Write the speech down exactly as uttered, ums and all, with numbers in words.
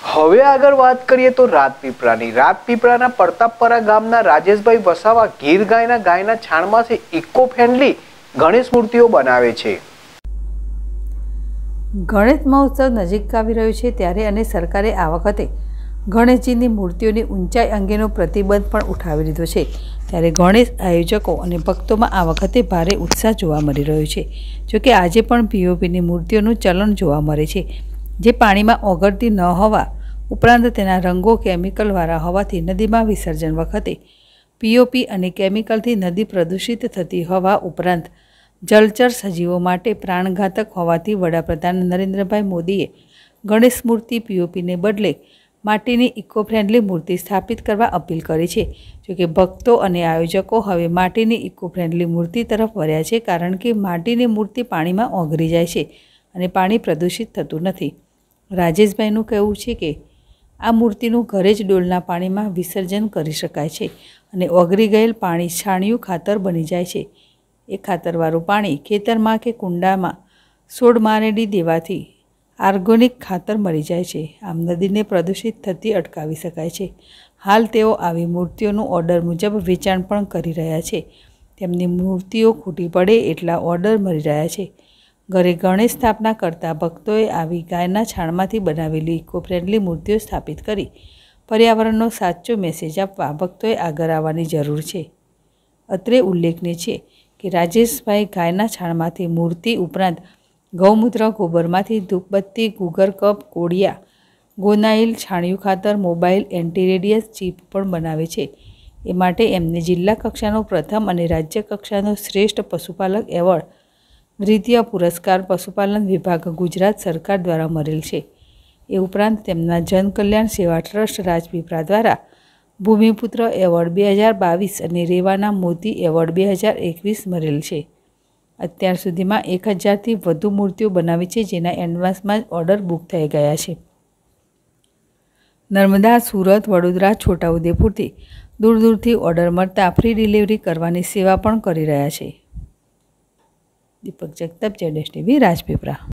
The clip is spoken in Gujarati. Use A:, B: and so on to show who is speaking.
A: હવે આગળ વાત કરીએ તો રાજપીપળાની રાજપીપળાના પ્રતાપપરા ગામના રાજેશભાઈ વસાવા ગીર ગાયના ગાયના છાણમાંથી ઇકો ફ્રેન્ડલી ગણેશ મૂર્તિઓ બનાવે છે।
B: ગણેશ મહોત્સવ નજીક આવી રહ્યો છે ત્યારે અને સરકારે આ વખતે ગણેશજીની મૂર્તિઓની ઊંચાઈ અંગેનો પ્રતિબંધ પણ ઉઠાવી લીધો છે। ત્યારે ગણેશ આયોજકો અને ભક્તોમાં આ વખતે ભારે ઉત્સાહ જોવા મળી રહ્યો છે। જોકે આજે પણ પીઓપીની મૂર્તિઓનું ચલણ જોવા મળે છે, જે પાણીમાં ઓગળતી ન હોવા ઉપરાંત તેના રંગો કેમિકલવાળા હોવાથી નદીમાં વિસર્જન વખતે પીઓપી અને કેમિકલથી નદી પ્રદૂષિત થતી હોવા ઉપરાંત જલચર સજીવો માટે પ્રાણઘાતક હોવાથી વડાપ્રધાન નરેન્દ્રભાઈ મોદીએ ગણેશ મૂર્તિ પીઓપીને બદલે માટીની ઇકો ફ્રેન્ડલી મૂર્તિ સ્થાપિત કરવા અપીલ કરી છે। જોકે ભક્તો અને આયોજકો હવે માટીની ઇકો ફ્રેન્ડલી મૂર્તિ તરફ વળ્યા છે, કારણ કે માટીની મૂર્તિ પાણીમાં ઓગળી જાય છે અને પાણી પ્રદૂષિત થતું નથી। રાજેશભાઈનું કહેવું છે કે આ મૂર્તિનું ઘરે જ ડોલના પાણીમાં વિસર્જન કરી શકાય છે અને ઓગળી ગયેલ પાણી છાણિયું ખાતર બની જાય છે। એ ખાતરવાળું પાણી ખેતરમાં કે કુંડામાં છોડ મારેડી દેવાથી ઓર્ગેનિક ખાતર મળી જાય છે। આમ નદીને પ્રદૂષિત થતી અટકાવી શકાય છે। હાલ તેઓ આવી મૂર્તિઓનું ઓર્ડર મુજબ વેચાણ પણ કરી રહ્યા છે। તેમની મૂર્તિઓ ખૂટી પડે એટલા ઓર્ડર મળી રહ્યા છે। ઘરે ગણેશ સ્થાપના કરતા ભક્તોએ આવી ગાયના છાણમાંથી બનાવેલી ઇકો ફ્રેન્ડલી મૂર્તિઓ સ્થાપિત કરી પર્યાવરણનો સાચો મેસેજ આપવા ભક્તોએ આગળ આવવાની જરૂર છે। અત્રે ઉલ્લેખનીય છે કે રાજેશભાઈ ગાયના છાણમાંથી મૂર્તિ ઉપરાંત ગૌમૂત્ર ગોબરમાંથી ધૂપબત્તી ગુગર કપ કોડિયા ગોનાઇલ છાણિયું ખાતર મોબાઈલ એન્ટી રેડિયસ ચીપ પણ બનાવે છે। એ માટે એમને જિલ્લા કક્ષાનો પ્રથમ અને રાજ્ય કક્ષાનો શ્રેષ્ઠ પશુપાલક એવોર્ડ દ્વિતીય પુરસ્કાર પશુપાલન વિભાગ ગુજરાત સરકાર દ્વારા મળેલ છે। એ ઉપરાંત તેમના જનકલ્યાણ સેવા ટ્રસ્ટ રાજપીપળા દ્વારા ભૂમિપુત્ર એવોર્ડ બે હજાર બાવીસ અને રેવાના મોતી એવોર્ડ બે હજાર એકવીસ મળેલ છે। અત્યાર સુધીમાં એક હજારથી વધુ મૂર્તિઓ બનાવી છે, જેના એડવાન્સમાં જ ઓર્ડર બુક થઈ ગયા છે। નર્મદા, સુરત, વડોદરા, છોટાઉદેપુરથી દૂર દૂરથી ઓર્ડર મળતા ફ્રી ડિલિવરી કરવાની સેવા પણ કરી રહ્યા છે। દીપક જગતાપ, જેડેશ ટીવી, રાજપીપળા।